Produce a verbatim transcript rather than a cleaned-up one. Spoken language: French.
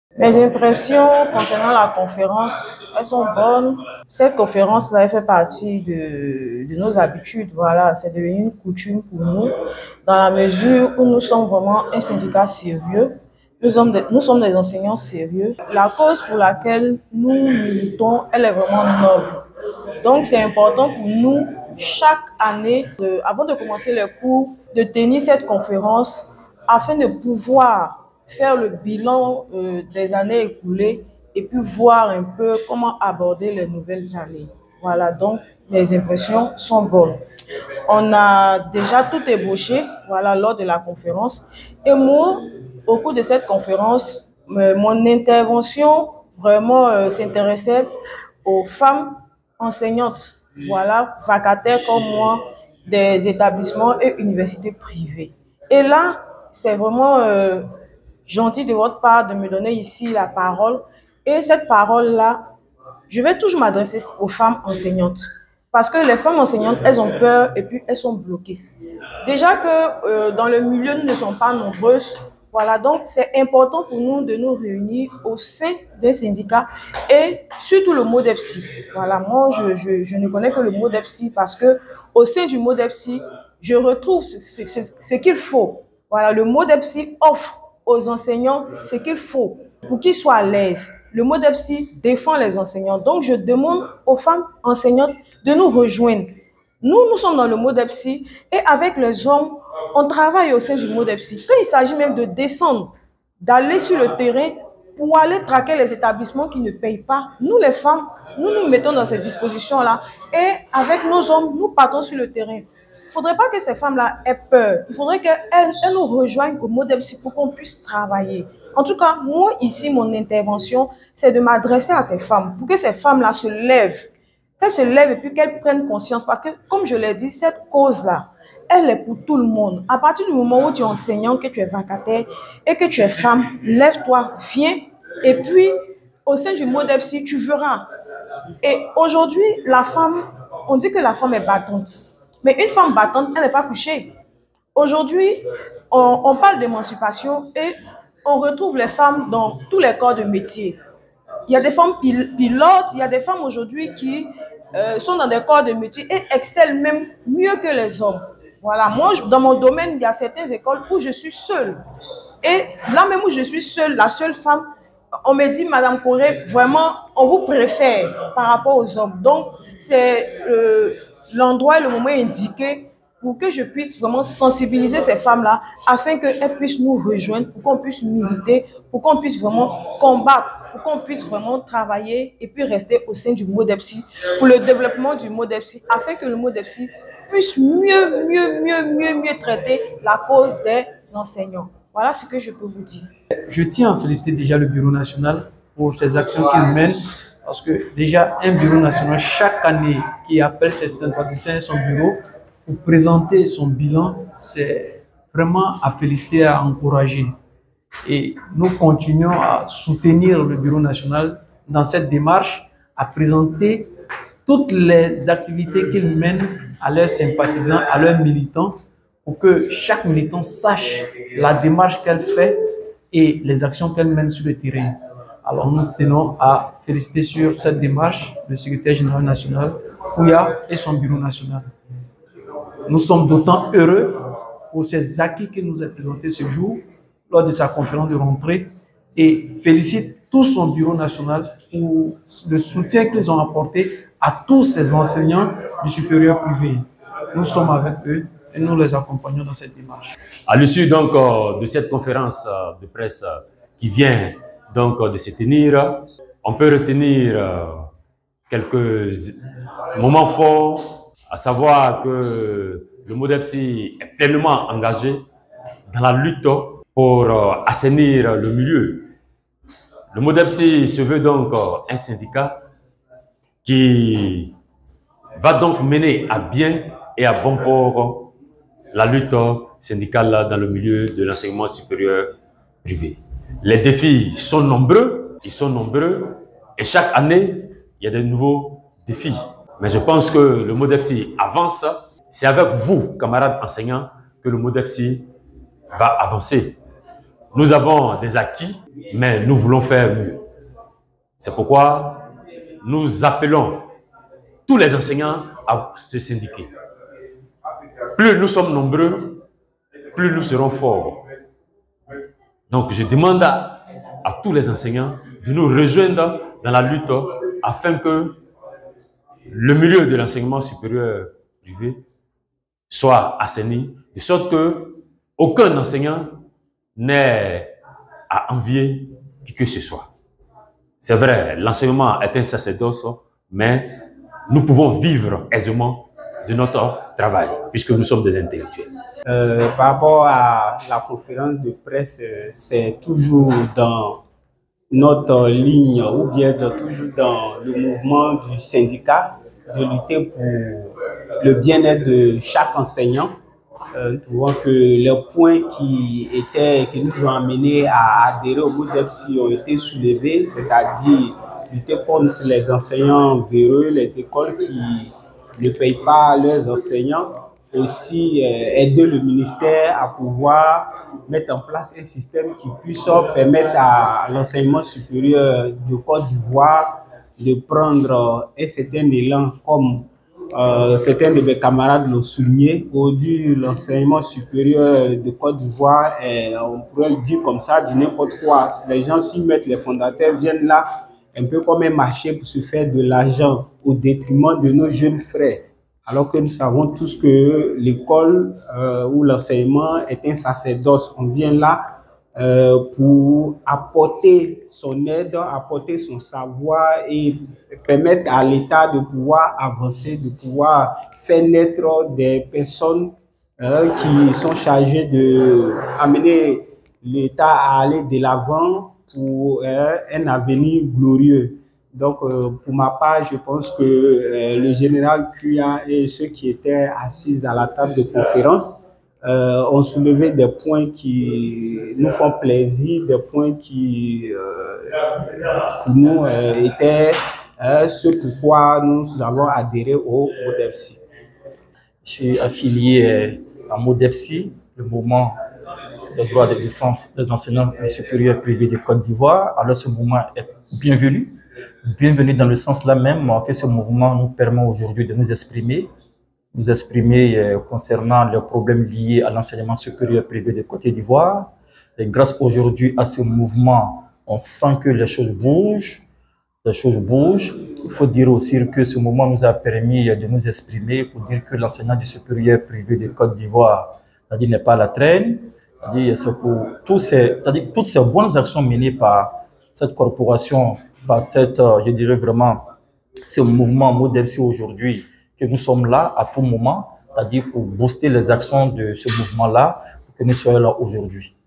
Mes impressions concernant la conférence, elles sont bonnes. Cette conférence-là, elle fait partie de, de nos habitudes. Voilà, c'est devenu une coutume pour nous, dans la mesure où nous sommes vraiment un syndicat sérieux. Nous sommes, des, nous sommes des enseignants sérieux. La cause pour laquelle nous militons, elle est vraiment noble. Donc, c'est important pour nous, chaque année, de, avant de commencer les cours, de tenir cette conférence afin de pouvoir faire le bilan euh, des années écoulées et puis voir un peu comment aborder les nouvelles années. Voilà, donc les impressions sont bonnes. On a déjà tout ébauché, voilà, lors de la conférence. Et moi, au cours de cette conférence, euh, mon intervention vraiment euh, s'intéressait aux femmes enseignantes, voilà, vacataires comme moi, des établissements et universités privées. Et là, c'est vraiment euh, gentil de votre part de me donner ici la parole. Et cette parole-là, je vais toujours m'adresser aux femmes enseignantes. Parce que les femmes enseignantes, elles ont peur et puis elles sont bloquées. Déjà que euh, dans le milieu, nous ne sommes pas nombreuses. Voilà, donc c'est important pour nous de nous réunir au sein d'un syndicat et surtout le MODEPSI. Voilà, moi, je, je, je ne connais que le MODEPSI parce que au sein du MODEPSI, je retrouve ce, ce, ce, ce qu'il faut. Voilà, le MODEPSI offre aux enseignants ce qu'il faut pour qu'ils soient à l'aise. Le MODEPSI défend les enseignants. Donc, je demande aux femmes enseignantes de nous rejoindre. Nous, nous sommes dans le MODEPSI et avec les hommes, on travaille au sein du MODEPSI. Quand il s'agit même de descendre, d'aller sur le terrain pour aller traquer les établissements qui ne payent pas, nous les femmes, nous nous mettons dans ces dispositions-là et avec nos hommes, nous partons sur le terrain. Il ne faudrait pas que ces femmes-là aient peur. Il faudrait qu'elles elles nous rejoignent au MODEPSI pour qu'on puisse travailler. En tout cas, moi, ici, mon intervention, c'est de m'adresser à ces femmes pour que ces femmes-là se lèvent. Qu'elles se lèvent et puis qu'elles prennent conscience. Parce que, comme je l'ai dit, cette cause-là, elle est pour tout le monde. À partir du moment où tu es enseignant, que tu es vacataire et que tu es femme, lève-toi, viens. Et puis, au sein du MODEPSI, tu verras. Et aujourd'hui, la femme, on dit que la femme est battante. Mais une femme battante, elle n'est pas couchée. Aujourd'hui, on, on parle d'émancipation et on retrouve les femmes dans tous les corps de métier. Il y a des femmes pil pilotes, il y a des femmes aujourd'hui qui euh, sont dans des corps de métier et excellent même mieux que les hommes. Voilà, moi, dans mon domaine, il y a certaines écoles où je suis seule. Et là même où je suis seule, la seule femme, on me dit, Madame Corée, vraiment, on vous préfère par rapport aux hommes. Donc, c'est euh, l'endroit et le moment indiqué pour que je puisse vraiment sensibiliser ces femmes-là afin qu'elles puissent nous rejoindre, pour qu'on puisse militer, pour qu'on puisse vraiment combattre, pour qu'on puisse vraiment travailler et puis rester au sein du MODEPSI pour le développement du MODEPSI afin que le MODEPSI puisse mieux, mieux, mieux, mieux, mieux traiter la cause des enseignants. Voilà ce que je peux vous dire. Je tiens à féliciter déjà le Bureau national pour ces actions qu'il mène, parce que déjà un Bureau national, chaque année, qui appelle ses sympathisants à son bureau pour présenter son bilan, c'est vraiment à féliciter, à encourager. Et nous continuons à soutenir le Bureau national dans cette démarche, à présenter toutes les activités qu'il mène à leurs sympathisants, à leurs militants, pour que chaque militant sache la démarche qu'elle fait et les actions qu'elle mène sur le terrain. Alors nous tenons à féliciter sur cette démarche le secrétaire général national, Kouya, et son bureau national. Nous sommes d'autant heureux pour ces acquis qu'il nous a présentés ce jour lors de sa conférence de rentrée et félicite tout son bureau national pour le soutien qu'ils ont apporté à tous ces enseignants du supérieur privé. Nous sommes avec eux et nous les accompagnons dans cette démarche. À l'issue donc de cette conférence de presse qui vient donc de se tenir, on peut retenir quelques moments forts, à savoir que le MODEPSI est pleinement engagé dans la lutte pour assainir le milieu. Le MODEPSI se veut donc un syndicat qui va donc mener à bien et à bon port la lutte syndicale dans le milieu de l'enseignement supérieur privé. Les défis sont nombreux, ils sont nombreux, et chaque année, il y a de nouveaux défis. Mais je pense que le MODEPSI avance. C'est avec vous, camarades enseignants, que le MODEPSI va avancer. Nous avons des acquis, mais nous voulons faire mieux. C'est pourquoi nous appelons tous les enseignants à se syndiquer. Plus nous sommes nombreux, plus nous serons forts. Donc je demande à, à tous les enseignants de nous rejoindre dans la lutte afin que le milieu de l'enseignement supérieur privé soit assaini, de sorte que aucun enseignant n'ait à envier qui que ce soit. C'est vrai, l'enseignement est un sacerdoce, mais nous pouvons vivre aisément de notre travail, puisque nous sommes des intellectuels. Euh, par rapport à la conférence de presse, c'est toujours dans notre ligne, ou bien de, toujours dans le mouvement du syndicat, de lutter pour le bien-être de chaque enseignant. Euh, nous trouvons que les points qui, étaient, qui nous ont amenés à adhérer au MODEPSI ont été soulevés, c'est-à-dire lutter contre les enseignants véreux, les écoles qui ne payent pas leurs enseignants, aussi euh, aider le ministère à pouvoir mettre en place un système qui puisse permettre à l'enseignement supérieur de Côte d'Ivoire de prendre un certain élan, comme euh, certains de mes camarades l'ont souligné. Aujourd'hui, l'enseignement supérieur de Côte d'Ivoire, on pourrait le dire comme ça, du n'importe quoi. Les gens s'y mettent, les fondateurs viennent là, un peu comme un marché pour se faire de l'argent au détriment de nos jeunes frères. Alors que nous savons tous que l'école euh, ou l'enseignement est un sacerdoce. On vient là euh, pour apporter son aide, apporter son savoir et permettre à l'État de pouvoir avancer, de pouvoir faire naître des personnes euh, qui sont chargées d'amener l'État à aller de l'avant pour euh, un avenir glorieux. Donc, euh, pour ma part, je pense que euh, le général Kuya et ceux qui étaient assis à la table de conférence euh, ont soulevé des points qui nous font plaisir, des points qui, euh, pour nous, euh, étaient euh, ce pourquoi nous avons adhéré au MODEPSI. Je suis affilié à MODEPSI, le mouvement des droits de défense des enseignants supérieurs privés de Côte d'Ivoire. Alors, ce mouvement est bienvenu. Bienvenue dans le sens là même que ce mouvement nous permet aujourd'hui de nous exprimer, nous exprimer concernant les problèmes liés à l'enseignement supérieur privé de Côte d'Ivoire. Et grâce aujourd'hui à ce mouvement, on sent que les choses bougent, les choses bougent. Il faut dire aussi que ce mouvement nous a permis de nous exprimer pour dire que l'enseignement du supérieur privé de Côte d'Ivoire, c'est-à-dire n'est pas à la traîne, c'est-à-dire c'est pour tous ces, c'est-à-dire toutes ces bonnes actions menées par cette corporation, par cette, je dirais vraiment, ce mouvement MODEPSI aujourd'hui, que nous sommes là à tout moment, c'est-à-dire pour booster les actions de ce mouvement-là, que nous soyons là aujourd'hui.